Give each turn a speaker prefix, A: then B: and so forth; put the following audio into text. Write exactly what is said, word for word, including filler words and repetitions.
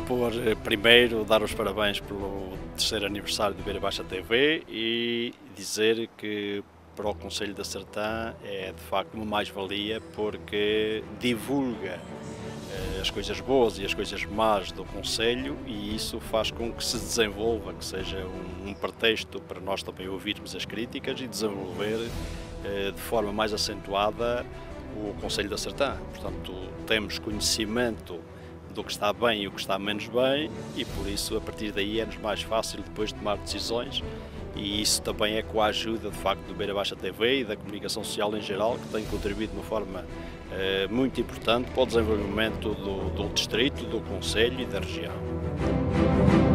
A: por, eh, primeiro, dar os parabéns pelo terceiro aniversário do Beira Baixa T V e dizer que para o Concelho da Sertã é de facto uma mais-valia porque divulga eh, as coisas boas e as coisas más do Concelho e isso faz com que se desenvolva, que seja um, um pretexto para nós também ouvirmos as críticas e desenvolver eh, de forma mais acentuada o Concelho da Sertã. Portanto, temos conhecimento do que está bem e o que está menos bem e por isso a partir daí é-nos mais fácil depois tomar decisões e isso também é com a ajuda de facto do Beira Baixa T V e da comunicação social em geral que tem contribuído de uma forma eh, muito importante para o desenvolvimento do, do distrito, do concelho e da região.